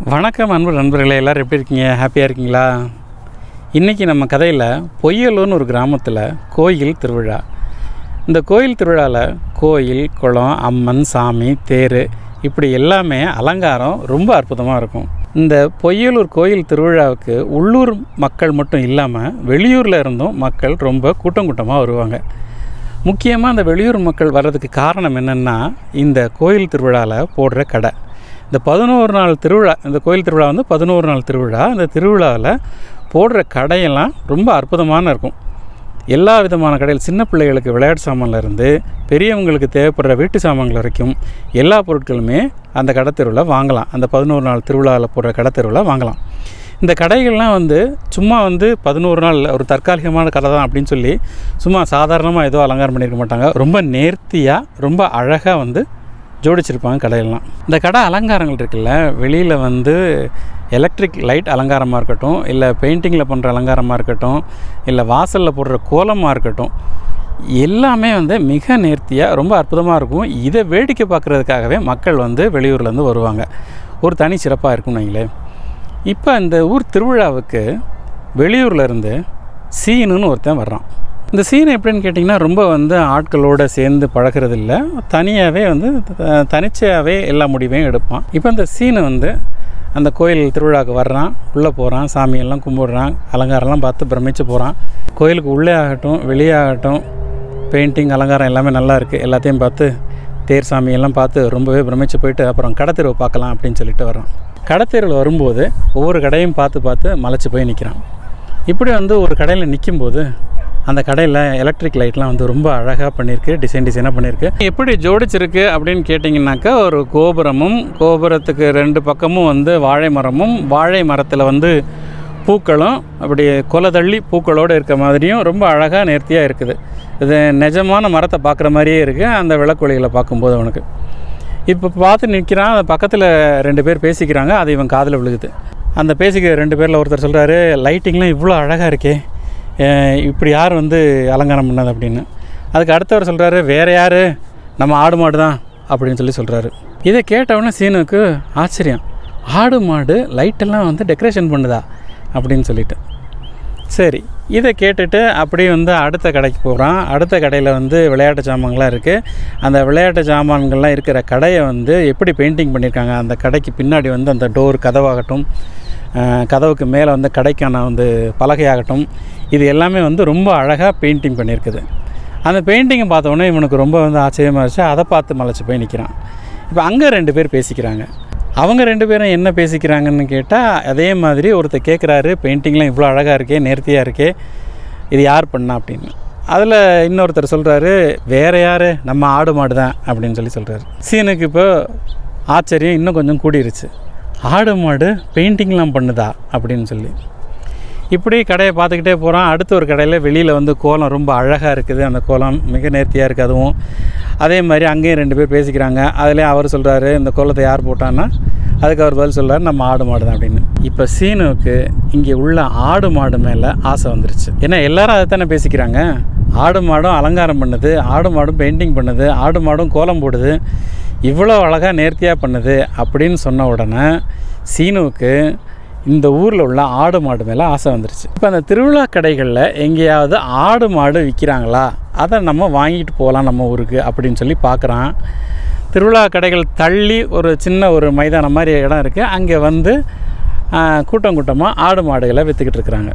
வணக்கம் அன்பு நண்பர்களே, எல்லோரும் எப்படி இருக்கீங்க? ஹாப்பியாக இருக்கீங்களா? இன்றைக்கி நம்ம கதையில் பொய்யலூர்னு ஒரு கிராமத்தில் கோயில் திருவிழா. இந்த கோயில் திருவிழாவில் கோயில், குளம், அம்மன், சாமி, தேர் இப்படி எல்லாமே அலங்காரம் ரொம்ப அற்புதமாக இருக்கும். இந்த பொய்யலூர் கோயில் திருவிழாவுக்கு உள்ளூர் மக்கள் மட்டும் இல்லாமல் வெளியூரில் இருந்தும் மக்கள் ரொம்ப கூட்டமாக வருவாங்க. முக்கியமாக அந்த வெளியூர் மக்கள் வர்றதுக்கு காரணம் என்னென்னா, இந்த கோயில் திருவிழாவில் போடுற கடை. இந்த 11 நாள் திருவிழா, இந்த கோயில் திருவிழா 11 நாள் திருவிழா. இந்த திருவிழாவில் போடுற கடையெல்லாம் ரொம்ப அற்புதமான இருக்கும். எல்லா விதமான கடையில் சின்ன பிள்ளைகளுக்கு விளையாட்டு சாமான்லேருந்து பெரியவங்களுக்கு தேவைப்படுற வீட்டு சாமான்கள் வரைக்கும் எல்லா பொருட்களுமே அந்த கடை திருவிழா வாங்கலாம். அந்த 11 நாள் திருவிழாவில் போடுற கடை திருவிழா வாங்கலாம். இந்த கடைகள்லாம் சும்மா 11 நாள் ஒரு தற்காலிகமான கடை தான் அப்படின்னு சொல்லி சும்மா சாதாரணமாக ஏதோ அலங்காரம் பண்ணியிருக்க மாட்டாங்க. ரொம்ப நேர்த்தியாக, ரொம்ப அழகாக ஜோடிச்சிருப்பாங்க கடையெல்லாம். இந்த கடை அலங்காரங்கள் இருக்குல்ல, வெளியில் எலக்ட்ரிக் லைட் அலங்காரமாக இருக்கட்டும், இல்லை பெயிண்டிங்கில் பண்ணுற அலங்காரமாக இருக்கட்டும், இல்லை வாசலில் போடுற கோலமாக இருக்கட்டும், எல்லாமே மிக நேர்த்தியாக ரொம்ப அற்புதமாக இருக்கும். இதை வேடிக்கை பார்க்குறதுக்காகவே மக்கள் வெளியூர்லேருந்து வருவாங்க. ஒரு தனி சிறப்பாக இருக்கும்னு வைங்களேன். இப்போ இந்த ஊர் திருவிழாவுக்கு வெளியூர்லேருந்து சீனுன்னு ஒருத்தன் வர்றான். இந்த சீன் எப்படின்னு கேட்டிங்கன்னா, ரொம்ப ஆட்களோடு சேர்ந்து பழகிறது இல்லை, தனியாகவே தனிச்சையாகவே எல்லா முடிவையும் எடுப்பான். இப்போ இந்த சீனு அந்த கோயில் திருவிழாவுக்கு வர்றான், உள்ளே போகிறான், சாமியெல்லாம் கும்பிடுறான், அலங்காரம்லாம் பார்த்து பிரமிச்சு போகிறான். கோயிலுக்கு உள்ளே ஆகட்டும் வெளியே ஆகட்டும் பெயிண்டிங் அலங்காரம் எல்லாமே நல்லா இருக்குது. எல்லாத்தையும் பார்த்து தேர் சாமியெல்லாம் பார்த்து ரொம்பவே பிரமிச்சு போயிட்டு அப்புறம் கடத்தெருவை பார்க்கலாம் அப்படின்னு சொல்லிட்டு வர்றான். கடத்தெருவில் வரும்போது ஒவ்வொரு கடையும் பார்த்து மலைச்சு போய் நிற்கிறான். இப்படி ஒரு கடையில் நிற்கும்போது அந்த கடையில் எலக்ட்ரிக் லைட்லாம் ரொம்ப அழகாக பண்ணியிருக்கு, டிசைனாக பண்ணியிருக்கு. எப்படி ஜோடிச்சிருக்கு அப்படின்னு கேட்டிங்கனாக்கா, ஒரு கோபுரமும், கோபுரத்துக்கு 2 பக்கமும் வாழை மரமும், வாழை மரத்தில் பூக்களும் அப்படி கொலை தள்ளி பூக்களோடு இருக்க மாதிரியும் ரொம்ப அழகாக நேர்த்தியாக இருக்குது. இது நிஜமான மரத்தை பார்க்குற மாதிரியே இருக்குது அந்த விளக்கொலிகளை பார்க்கும்போது. அவனுக்கு இப்போ பார்த்து நிற்கிறான். அந்த பக்கத்தில் 2 பேர் பேசிக்கிறாங்க. அது இவன் காதில் விழுகுது. அந்த பேசிக்கிற 2 பேரில் ஒருத்தர் சொல்கிறாரு, லைட்டிங்லாம் இவ்வளோ அழகாக இருக்கே, இப்படி யார் அலங்காரம் பண்ணது அப்படின்னு. அதுக்கு அடுத்தவர் சொல்கிறாரு, வேறு யார், நம்ம ஆடு மாடு தான் அப்படின்னு சொல்கிறாரு. இதை கேட்டவுடனே சீனுக்கு ஆச்சரியம். ஆடு மாடு லைட்டெல்லாம் டெக்கரேஷன் பண்ணுதா அப்படின்னு சொல்லிட்டு, சரி இதை கேட்டுட்டு அப்படியே அடுத்த கடைக்கு போகிறான். அடுத்த கடையில் விளையாட்டு சாமான்கள்லாம் இருக்குது. அந்த விளையாட்டு சாமான்கள்லாம் இருக்கிற கடையை எப்படி பெயிண்டிங் பண்ணியிருக்காங்க, அந்த கடைக்கு பின்னாடி அந்த டோர் கதவாகட்டும், கதவுக்கு மேலே கடைக்கான பலகையாகட்டும், இது எல்லாமே ரொம்ப அழகாக பெயிண்டிங் பண்ணியிருக்குது. அந்த பெயிண்டிங்கை பார்த்தோன்னே இவனுக்கு ரொம்ப ஆச்சரியமாக இருந்துச்சு. அதை பார்த்து மலைச்சு போய் நிற்கிறான். இப்போ அங்கே 2 பேர் பேசிக்கிறாங்க. அவங்க 2 பேரும் என்ன பேசிக்கிறாங்கன்னு கேட்டால், அதே மாதிரி ஒருத்தர் கேட்குறாரு, பெயிண்டிங்லாம் இவ்வளோ அழகாக இருக்கே, நேர்த்தியாக இருக்கே, இது யார் பண்ணா அப்படின்னு. அதில் இன்னொருத்தர் சொல்கிறாரு, வேறு யார், நம்ம ஆடு மாடு தான் அப்படின்னு சொல்கிறாரு. சீனுக்கு இப்போ ஆச்சரியம் இன்னும் கொஞ்சம் கூடிருச்சு. ஆடு மாடு பெயிண்டிங்லாம் பண்ணுதா அப்படின்னு சொல்லி இப்படி கடையை பார்த்துக்கிட்டே போகிறான். அடுத்த ஒரு கடையில் வெளியில் கோலம் ரொம்ப அழகாக இருக்குது. அந்த கோலம் மிக நேர்த்தியாக இருக்குது. அதுவும் அதே மாதிரி அங்கேயும் 2 பேர் பேசிக்கிறாங்க. அதிலே அவர் சொல்கிறாரு, இந்த கோலத்தை யார் போட்டான்னா, அதுக்கு அவர் பதில் சொல்கிறார், நம்ம ஆடு மாடு தான் அப்படின்னு. இப்போ சீனுக்கு இங்கே உள்ள ஆடு மாடு மேலே ஆசை வந்துருச்சு. ஏன்னா எல்லாரும் அதை தானே பேசிக்கிறாங்க. ஆடு மாடும் அலங்காரம் பண்ணுது, ஆடு மாடும் பெயிண்டிங் பண்ணுது, ஆடு மாடும் கோலம் போடுது, இவ்வளோ அழகாக நேர்த்தியாக பண்ணுது அப்படின்னு சொன்ன உடனே சீனுவுக்கு இந்த ஊரில் உள்ள ஆடு மாடு மேலே ஆசை வந்துருச்சு. இப்போ அந்த திருவிழா கடைகளில் எங்கேயாவது ஆடு மாடு விற்கிறாங்களா, அதை நம்ம வாங்கிட்டு போகலாம் நம்ம ஊருக்கு அப்படின்னு சொல்லி பார்க்குறான். திருவிழா கடைகள் தள்ளி ஒரு சின்ன ஒரு மைதானம் மாதிரி இடம் இருக்குது. அங்கே கூட்டமாக ஆடு மாடுகளை விற்றுக்கிட்டு இருக்கிறாங்க.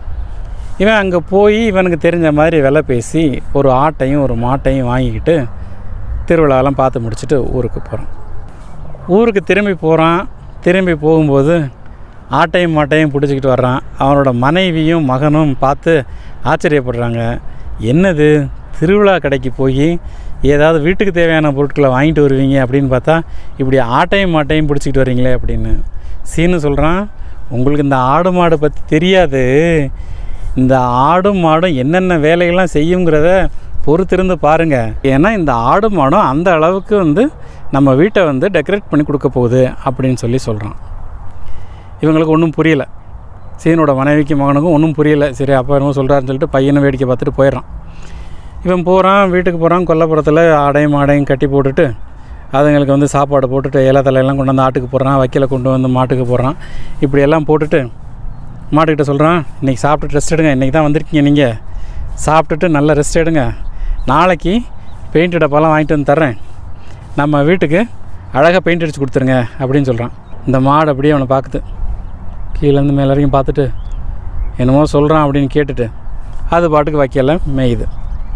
இவன் அங்கே போய் இவனுக்கு தெரிஞ்ச மாதிரி விலை பேசி ஒரு ஆட்டையும் ஒரு மாட்டையும் வாங்கிக்கிட்டு திருவிழாவெல்லாம் பார்த்து முடிச்சுட்டு ஊருக்கு போகிறான். ஊருக்கு திரும்பி போகிறான். திரும்பி போகும்போது ஆட்டையும் மாட்டையும் பிடிச்சிக்கிட்டு வர்றான். அவனோட மனைவியும் மகனும் பார்த்து ஆச்சரியப்படுறாங்க. என்னது, திருவிழா கடைக்கு போய் ஏதாவது வீட்டுக்கு தேவையான பொருட்களை வாங்கிட்டு வருவீங்க அப்படின்னு பார்த்தா இப்படி ஆட்டையும் மாட்டையும் பிடிச்சிக்கிட்டு வரீங்களே அப்படின்னு. சீனு சொல்கிறான், உங்களுக்கு இந்த ஆடு மாடு பற்றி தெரியாது, இந்த ஆடும் மாடும் என்னென்ன வேலைகள்லாம் செய்யுங்கிறத பொறுத்திருந்து பாருங்கள். ஏன்னா இந்த ஆடு மாடும் அந்த அளவுக்கு நம்ம வீட்டை டெக்கரேட் பண்ணி கொடுக்க போகுது அப்படின்னு சொல்கிறான். இவங்களுக்கு ஒன்றும் புரியலை. சீனோட மனைவிக்கு மகனுக்கும் ஒன்றும் புரியலை. சரி அப்போ என்னமோ சொல்கிறாருன்னு சொல்லிட்டு பையனை வேடிக்கை பார்த்துட்டு போயிடுறான். இவன் போகிறான், வீட்டுக்கு போகிறான். கொல்லப்புறத்தில் ஆடையும் மாடையும் கட்டி போட்டுட்டு அதுங்களுக்கு வந்து சாப்பாடு போட்டுட்டு இலை தலையெல்லாம் கொண்டு வந்து ஆட்டுக்கு போடுறான், வைக்கலை கொண்டு வந்து மாட்டுக்கு போடுறான். இப்படியெல்லாம் போட்டுட்டு மாட்டுக்கிட்ட சொல்கிறான், இன்றைக்கி சாப்பிட்டுட்டு ரெஸ்ட் எடுங்க, இன்றைக்கி தான் வந்திருக்கீங்க, நீங்கள் சாப்பிட்டுட்டு நல்ல ரெஸ்ட் எடுங்க, நாளைக்கு பெயிண்ட் டப்பாலாம் வாங்கிட்டு வந்து தர்றேன், நம்ம வீட்டுக்கு அழகாக பெயிண்ட் அடித்து கொடுத்துருங்க அப்படின்னு சொல்கிறான். இந்த மாடு அப்படியே அவனை பார்க்குது, கீழேருந்து மேலே வரைக்கும் பார்த்துட்டு என்னமோ சொல்கிறான் அப்படின்னு கேட்டுட்டு அது பாட்டுக்கு வைக்கல மேயுது.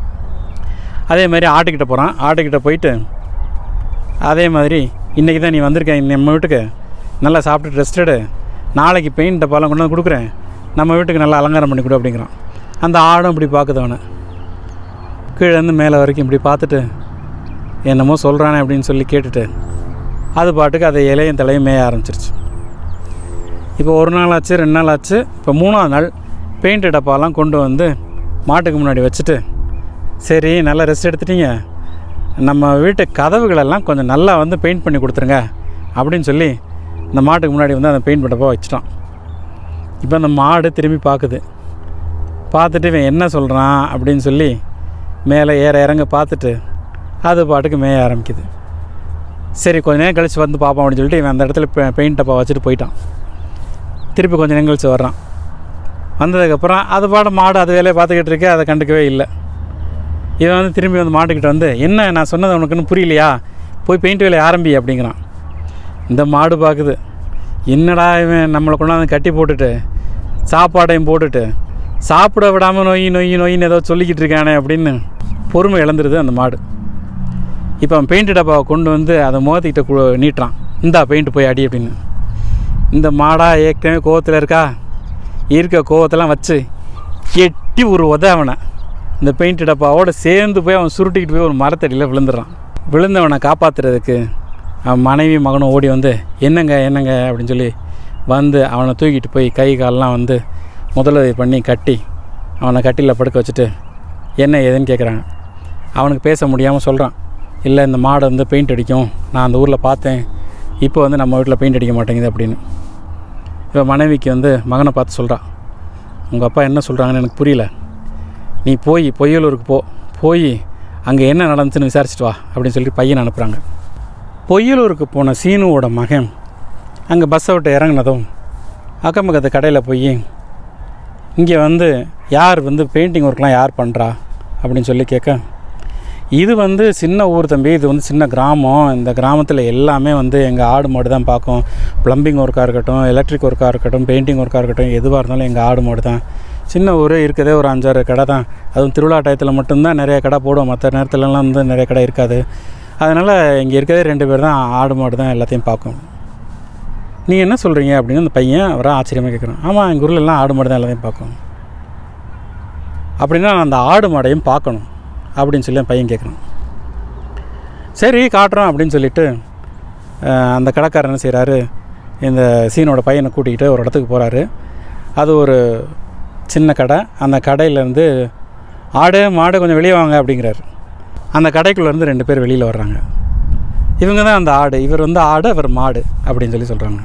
அதே மாதிரி ஆட்டுக்கிட்ட போகிறான். ஆட்டுக்கிட்ட போயிட்டு அதே மாதிரி இன்றைக்கி தான் நீ வந்திருக்க நம்ம வீட்டுக்கு, நல்லா சாப்பிட்டுட்டு ரெஸ்ட் எடு, நாளைக்கு பெயிண்ட் டப்பாலாம் கொண்டு வந்து கொடுக்குறேன், நம்ம வீட்டுக்கு நல்லா அலங்காரம் பண்ணி கொடு அப்படிங்கிறான். அந்த ஆடும் இப்படி பார்க்குது அவனை, கீழேருந்து மேலே வரைக்கும் இப்படி பார்த்துட்டு என்னமோ சொல்கிறானே அப்படின்னு சொல்லி கேட்டுட்டு அது பாட்டுக்கு அதை இலையும் தலையும் மேய ஆரம்பிச்சிருச்சு. இப்போ ஒரு நாள் ஆச்சு, 2 நாள் ஆச்சு. இப்போ 3ஆவது நாள் பெயிண்ட் டப்பாலாம் கொண்டு வந்து மாட்டுக்கு முன்னாடி வச்சுட்டு, சரி நல்லா ரெஸ்ட் எடுத்துட்டீங்க, நம்ம வீட்டு கதவுகளெல்லாம் கொஞ்சம் நல்லா வந்து பெயிண்ட் பண்ணி கொடுத்துருங்க அப்படின்னு சொல்லி இந்த மாட்டுக்கு முன்னாடி வந்து அந்த பெயிண்ட் டப்பா வச்சுட்டான். இப்போ அந்த மாடு திரும்பி பார்க்குது, பார்த்துட்டு இவன் என்ன சொல்கிறான் அப்படின்னு சொல்லி மேலே இறங்க பார்த்துட்டு அது பாட்டுக்கு மேய ஆரம்பிக்குது. சரி கொஞ்சம் நேரம் கழித்து வந்து பார்ப்போம் அப்படின்னு சொல்லிட்டு இவன் அந்த இடத்துல பெயிண்ட் டப்பா வச்சுட்டு போயிட்டான். திருப்பி கொஞ்சம் நேரம் கழித்து வர்றான். வந்ததுக்கப்புறம் அது பாட்டு மாடு அது வேலையை பார்த்துக்கிட்டு இருக்கே, அதை கண்டுக்கவே இல்லை. இவன் வந்து திரும்பி வந்து மாட்டுக்கிட்ட வந்து, என்ன நான் சொன்னது உனக்குன்னு புரியலையா, போய் பெயிண்ட் வேலையை ஆரம்பி அப்படிங்கிறான். இந்த மாடு பார்க்குது, என்னடா இவன் நம்மளை கொண்டாந்து கட்டி போட்டுட்டு சாப்பாடையும் போட்டுட்டு சாப்பிட விடாமல் நொயின்னு ஏதோ சொல்லிக்கிட்டு இருக்கானே அப்படின்னு பொறுமை இழந்துருது அந்த மாடு. இப்போ அவன் பெயிண்ட் டப்பாவை கொண்டு வந்து அதை முகத்திக்கிட்ட நீட்டுறான், இந்தா பெயிண்ட் போய் அடி அப்படின்னு. இந்த மாடா ஏற்கனவே கோவத்தில் இருக்க கோவத்தெல்லாம் வச்சு எட்டி ஒரு அவனை இந்த பெயிண்ட் டப்பாவோடு சேர்ந்து போய் அவன் சுருட்டிக்கிட்டு போய் ஒரு மரத்தடியில் விழுந்துடுறான். விழுந்தவனை காப்பாற்றுறதுக்கு அவன் மனைவி மகனும் ஓடி வந்து என்னங்க அப்படின்னு சொல்லி வந்து அவனை தூக்கிட்டு போய் கை காலெலாம் வந்து முதலுதவி பண்ணி கட்டி அவனை கட்டியில் படுக்க வச்சுட்டு என்ன ஏதுன்னு கேட்குறாங்க. அவனுக்கு பேச முடியாமல் சொல்கிறான், இல்லை இந்த மாடை வந்து பெயிண்ட் அடிக்கும், நான் அந்த ஊரில் பார்த்தேன், இப்போ வந்து நம்ம வீட்டில் பெயிண்ட் அடிக்க மாட்டேங்குது அப்படின்னு. இப்போ மனைவிக்கு வந்து மகனை பார்த்து சொல்கிறான், உங்கள் அப்பா என்ன சொல்கிறாங்கன்னு எனக்கு புரியல, நீ போய் பொய்யலூருக்கு போய் அங்கே என்ன நடந்துச்சுன்னு விசாரிச்சுட்டு வா அப்படின்னு சொல்லிட்டு பையனை அனுப்புகிறாங்க. பொய்யலூருக்கு போன சீனுவோட மகன் அங்கே பஸ்ஸை விட்டு இறங்கினதும் அக்கம் பக்கத்து கடையில் போய் இங்கே வந்து யார் வந்து பெயிண்டிங் ஒர்க்லாம் யார் பண்ணுறா அப்படின்னு சொல்லி கேட்க, இது வந்து சின்ன ஊர் தம்பி, இது வந்து சின்ன கிராமம், இந்த கிராமத்தில் எல்லாமே வந்து எங்கள் ஆடு மாடு தான் பார்க்கும், ப்ளம்பிங் ஒர்க்காக இருக்கட்டும், எலக்ட்ரிக் ஒர்க்காக இருக்கட்டும், பெயிண்டிங் ஒர்க்காக இருக்கட்டும், எதுவாக இருந்தாலும் எங்கள் ஆடு மாடு தான். சின்ன ஊர், இருக்கதே ஒரு 5-6 கடை தான், அதுவும் திருவிழா டயத்தில் மட்டும்தான் நிறைய கடை போடுவோம், மற்ற நேரத்துலலாம் வந்து நிறைய கடை இருக்காது. அதனால் இங்கே இருக்கதே 2 பேர் தான், ஆடு மாடு தான் எல்லாத்தையும் பார்க்கும். நீங்கள் என்ன சொல்கிறீங்க அப்படின்னு அந்த பையன் அவரை ஆச்சரியமாக கேட்குறான். ஆமாம், எங்கள் ஊரில் எல்லாம் ஆடு மாடு தான் எல்லாத்தையும் பார்க்கும். அப்படின்னா நான் அந்த ஆடு மாடையும் பார்க்கணும் அப்படின்னு சொல்லி அந்த பையன் கேட்குறான். சரி காட்டுறோம் அப்படின்னு சொல்லிவிட்டு அந்த கடைக்காரர் என்ன செய்கிறாரு, இந்த சீனோட பையனை கூட்டிக்கிட்டு ஒரு இடத்துக்கு போகிறாரு. அது ஒரு சின்ன கடை. அந்த கடையிலேருந்து ஆடு மாடு கொஞ்சம் வெளியே வாங்க அப்படிங்கிறாரு. அந்த கடைக்குள்ளேருந்து 2 பேர் வெளியில் வர்றாங்க. இவங்க தான் அந்த ஆடு, இவர் வந்து ஆடு, அவர் மாடு அப்படின்னு சொல்லி சொல்கிறாங்க.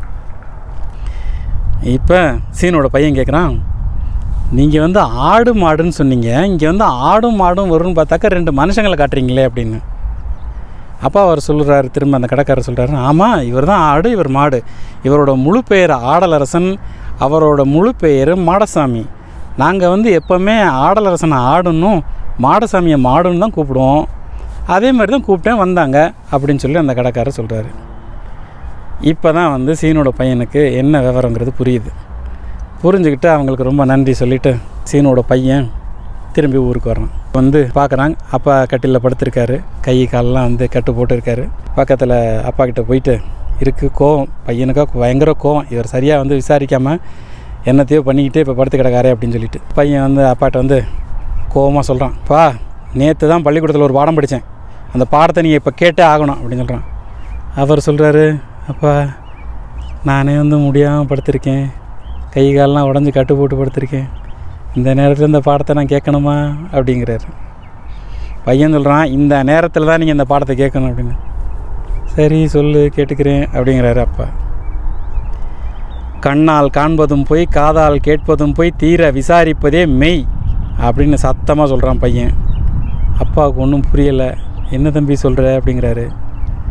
இப்போ சீனோட பையன் கேட்குறான், நீங்கள் வந்து ஆடு மாடுன்னு சொன்னீங்க, இங்கே வந்து ஆடும் மாடும் வரும்னு பார்த்தாக்கா 2 மனுஷங்களை காட்டுறீங்களே அப்படின்னு. அப்பா அவர் சொல்கிறாரு, திரும்ப அந்த கடைக்காரர் சொல்கிறாரு, ஆமாம் இவர் தான் ஆடு, இவர் மாடு, இவரோட முழு பெயர் ஆடலரசன், அவரோட முழு பெயர் மாடசாமி. நாங்கள் வந்து எப்போவுமே ஆடலரசனை ஆடுன்னும் மாடசாமியை மாடுன்னு தான் கூப்பிடுவோம், அதே மாதிரி தான் கூப்பிட்டேன் வந்தாங்க அப்படின்னு சொல்லி அந்த கடைக்காரர் சொல்கிறாரு. இப்போ தான் வந்து சீனோட பையனுக்கு என்ன விவரங்கிறது புரியுது. புரிஞ்சுக்கிட்டு அவங்களுக்கு ரொம்ப நன்றி சொல்லிவிட்டு சீனோட பையன் திரும்பி ஊருக்கு வரான். வந்து பார்க்குறாங்க, அப்பா கட்டிலில் படுத்திருக்காரு, கை காலெலாம் வந்து கட்டு போட்டுருக்காரு. பக்கத்தில் அப்பா கிட்டே போயிட்டு இருக்குது கோவம், பையனுக்காக பயங்கர கோவம், இவர் சரியாக வந்து விசாரிக்காமல் என்னத்தையோ பண்ணிக்கிட்டே இப்போ படுத்து கிடக்காரே அப்படின்னு சொல்லிட்டு பையன் வந்து அப்பாட்ட வந்து கோவமாக சொல்கிறான், பா நேற்று தான் பள்ளிக்கூடத்தில் ஒரு பாடம் படித்தேன், அந்த பாடத்தை நீங்கள் இப்போ கேட்டே ஆகணும் அப்படின்னு சொல்கிறான். அவர் சொல்கிறாரு, அப்பா நானே வந்து முடியாமல் படுத்திருக்கேன், கை காலெலாம் உடஞ்சி கட்டு போட்டு படுத்திருக்கேன், இந்த நேரத்தில் இந்த பாடத்தை நான் கேட்கணுமா அப்படிங்கிறாரு. பையன் சொல்கிறான், இந்த நேரத்தில் தான் நீங்கள் இந்த பாடத்தை கேட்கணும் அப்படின்னு. சரி சொல்லு கேட்டுக்கிறேன் அப்படிங்கிறாரு அப்பா. கண்ணால் காண்பதும் போய் காதால் கேட்பதும் போய் தீர விசாரிப்பதே மெய் அப்படின்னு சத்தமாக சொல்கிறான் பையன். அப்பாவுக்கு ஒன்றும் புரியலை, என்ன தம்பி சொல்கிற அப்படிங்கிறாரு.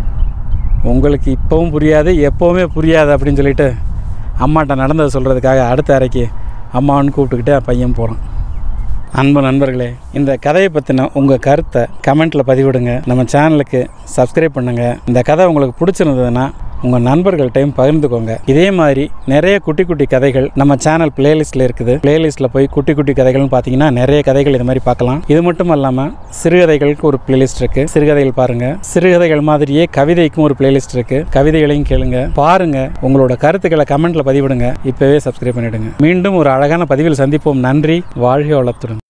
உங்களுக்கு இப்போவும் புரியாது, எப்போவுமே புரியாது அப்படின்னு சொல்லிட்டு அம்மாட்ட நடந்ததை சொல்கிறதுக்காக அடுத்த அறைக்கு அம்மான்னு கூப்பிட்டுக்கிட்டு பையன் போகிறான். அன்பு நண்பர்களே, இந்த கதையை பற்றின உங்கள் கருத்தை கமெண்ட்டில் பதிவிடுங்க. நம்ம சேனலுக்கு சப்ஸ்கிரைப் பண்ணுங்கள். இந்த கதை உங்களுக்கு பிடிச்சிருந்ததுன்னா உங்கள் நண்பர்கள்ட்டையும் பகிர்ந்துக்கோங்க. இதே மாதிரி நிறைய குட்டி குட்டி கதைகள் நம்ம சேனல் பிளேலிஸ்ட்டில் இருக்குது. பிளேலிஸ்ட்டில் போய் குட்டி குட்டி கதைகள்னு பார்த்தீங்கன்னா நிறைய கதைகள் இது மாதிரி பார்க்கலாம். இது மட்டும் இல்லாமல் சிறுகதைகளுக்கு ஒரு பிளேலிஸ்ட் இருக்குது, சிறுகதைகள் பாருங்கள். சிறுகதைகள் மாதிரியே கவிதைக்கும் ஒரு பிளேலிஸ்ட் இருக்குது, கவிதைகளையும் கேளுங்க, பாருங்கள். உங்களோட கருத்துக்களை கமெண்ட்டில் பதிவிடுங்க. இப்போவே சப்ஸ்கிரைப் பண்ணிவிடுங்க. மீண்டும் ஒரு அழகான பதிவில் சந்திப்போம். நன்றி. வாழ்க வளத்துடன்.